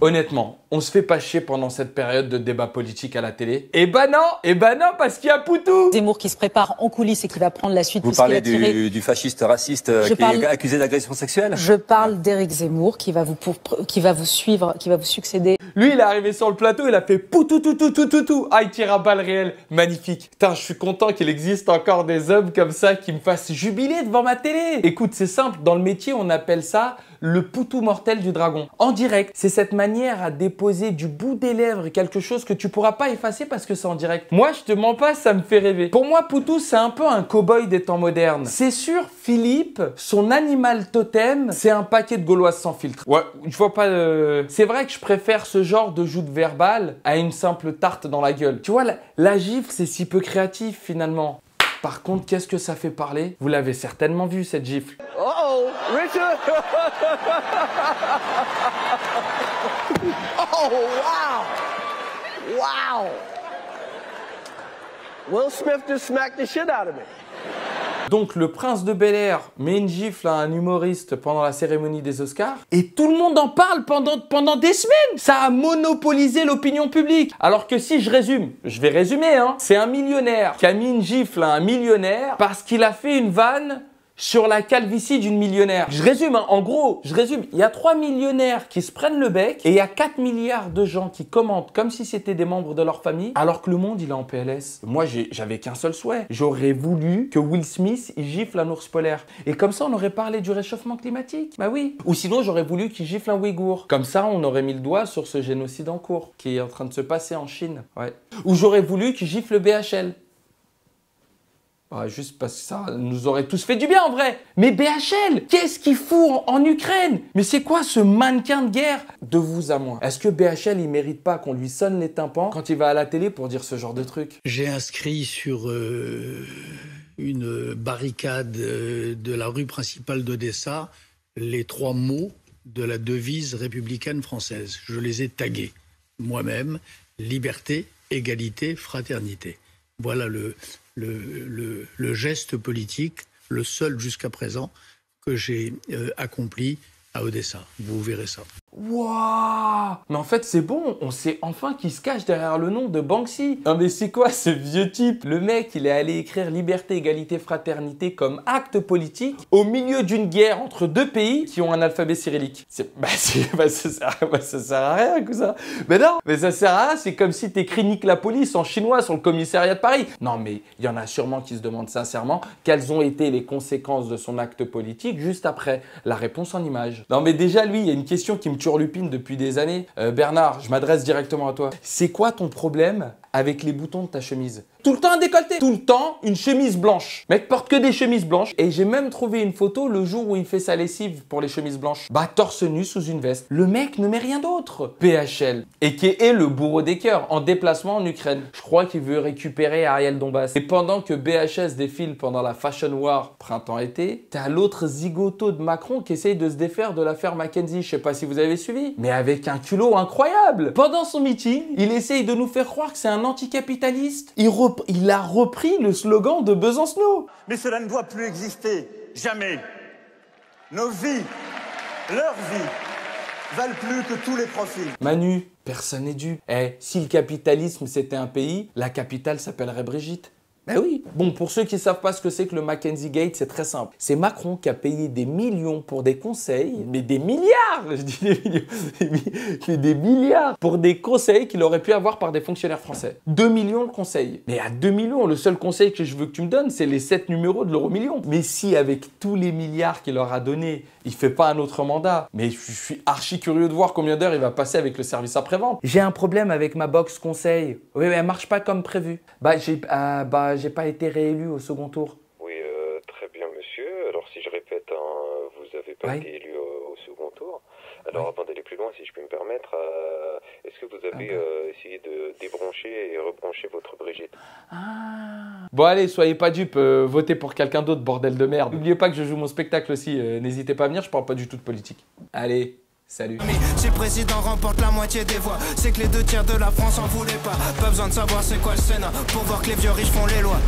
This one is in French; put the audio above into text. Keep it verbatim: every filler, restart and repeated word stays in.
Honnêtement, on se fait pas chier pendant cette période de débat politique à la télé? Eh ben non, eh ben non, parce qu'il y a Poutou. Zemmour qui se prépare en coulisses et qui va prendre la suite. Vous parlez du, du fasciste raciste euh, qui parle, est accusé d'agression sexuelle? Je parle d'Éric Zemmour qui va vous pour, qui va vous suivre, qui va vous succéder. Lui, il est arrivé sur le plateau, il a fait Poutou tout tout tout tout tout. Ah, il tire à balles réelles, magnifique. Putain, je suis content qu'il existe encore des hommes comme ça qui me fassent jubiler devant ma télé. Écoute, c'est simple, dans le métier, on appelle ça le Poutou mortel du dragon. En direct, c'est cette manière à déposer du bout des lèvres quelque chose que tu pourras pas effacer parce que c'est en direct. Moi, je te mens pas, ça me fait rêver. Pour moi, Poutou, c'est un peu un cow-boy des temps modernes. C'est sûr, Philippe, son animal totem, c'est un paquet de gauloises sans filtre. Ouais, je vois pas... Euh... C'est vrai que je préfère ce genre de joute verbale à une simple tarte dans la gueule. Tu vois, la, la gifle, c'est si peu créatif finalement. Par contre, qu'est-ce que ça fait parler? Vous l'avez certainement vu, cette gifle. Oh oh, Richard! Oh, wow! Wow! Will Smith just smacked the shit out of me. Donc le prince de Bel-Air met une gifle à un humoriste pendant la cérémonie des Oscars et tout le monde en parle pendant, pendant des semaines. Ça a monopolisé l'opinion publique. Alors que si je résume, je vais résumer, hein, c'est un millionnaire qui a mis une gifle à un millionnaire parce qu'il a fait une vanne sur la calvitie d'une millionnaire. Je résume, hein, en gros, je résume. Il y a trois millionnaires qui se prennent le bec et il y a quatre milliards de gens qui commentent comme si c'était des membres de leur famille, alors que le monde, il est en P L S. Moi, j'avais qu'un seul souhait. J'aurais voulu que Will Smith, il gifle un ours polaire. Et comme ça, on aurait parlé du réchauffement climatique. Bah oui. Ou sinon, j'aurais voulu qu'il gifle un Ouïghour. Comme ça, on aurait mis le doigt sur ce génocide en cours qui est en train de se passer en Chine. Ouais. Ou j'aurais voulu qu'il gifle le B H L. Ah, juste parce que ça nous aurait tous fait du bien en vrai. Mais B H L, qu'est-ce qu'il fout en, en Ukraine? Mais c'est quoi ce mannequin de guerre? De vous à moi. Est-ce que B H L, il mérite pas qu'on lui sonne les tympans quand il va à la télé pour dire ce genre de truc? J'ai inscrit sur euh, une barricade euh, de la rue principale d'Odessa les trois mots de la devise républicaine française. Je les ai tagués moi-même: liberté, égalité, fraternité. Voilà le... Le, le, le geste politique, le seul jusqu'à présent, que j'ai euh, accompli à Odessa. Vous verrez ça. Waouh! Mais en fait, c'est bon, on sait enfin qu'il se cache derrière le nom de Banksy. Non mais c'est quoi ce vieux type? Le mec, il est allé écrire liberté, égalité, fraternité comme acte politique au milieu d'une guerre entre deux pays qui ont un alphabet cyrillique. Bah, bah, ça sert, bah ça sert à rien, cousin. Mais non, mais ça sert à rien, c'est comme si t'écris nique la police en chinois sur le commissariat de Paris. Non mais il y en a sûrement qui se demandent sincèrement quelles ont été les conséquences de son acte politique juste après. La réponse en images. Non mais déjà lui, il y a une question qui me turlupine depuis des années. Euh, Bernard, je m'adresse directement à toi. C'est quoi ton problème avec les boutons de ta chemise? Tout le temps un décolleté, tout le temps une chemise blanche. Mec porte que des chemises blanches. Et j'ai même trouvé une photo le jour où il fait sa lessive pour les chemises blanches. Bah torse nu sous une veste. Le mec ne met rien d'autre. P H L, et qui est le bourreau des cœurs, en déplacement en Ukraine. Je crois qu'il veut récupérer Ariel Dombas. Et pendant que B H S défile pendant la Fashion War printemps-été, t'as l'autre zigoto de Macron qui essaye de se défaire de l'affaire Mackenzie. Je sais pas si vous avez suivi, mais avec un culot incroyable. Pendant son meeting, il essaye de nous faire croire que c'est un anticapitaliste. Il reprend Il a repris le slogan de Besancenot. Mais cela ne doit plus exister, jamais. Nos vies, leurs vies, valent plus que tous les profits. Manu, personne n'est dû. Eh, si le capitalisme c'était un pays, la capitale s'appellerait Brigitte. Ben oui. Bon, pour ceux qui ne savent pas ce que c'est que le Mackenzie Gate, c'est très simple. C'est Macron qui a payé des millions pour des conseils, mais des milliards, je dis des millions, mais des milliards pour des conseils qu'il aurait pu avoir par des fonctionnaires français. deux millions de conseils. Mais à deux millions, le seul conseil que je veux que tu me donnes, c'est les sept numéros de l'euro million. Mais si avec tous les milliards qu'il leur a donnés, il fait pas un autre mandat, mais je suis archi curieux de voir combien d'heures il va passer avec le service après-vente. J'ai un problème avec ma box conseil. Oui, mais elle marche pas comme prévu. Bah, j'ai euh, bah, j'ai pas été réélu au second tour. Oui, euh, très bien, monsieur. Alors, si je répète, hein, vous avez pas ouais. été élu au, au second tour. Alors, ouais. Avant d'aller plus loin, si je puis me permettre, euh, est-ce que vous avez ah bah. euh, essayé de débrancher et rebrancher votre Brigitte? Ah. Bon, allez, soyez pas dupes, euh, votez pour quelqu'un d'autre, bordel de merde. N'oubliez pas que je joue mon spectacle aussi, euh, n'hésitez pas à venir, je parle pas du tout de politique. Allez, salut. Si le président remporte la moitié des voix, c'est que les deux tiers de la France en voulaient pas. Pas besoin de savoir c'est quoi le Sénat pour voir que les vieux riches font les lois.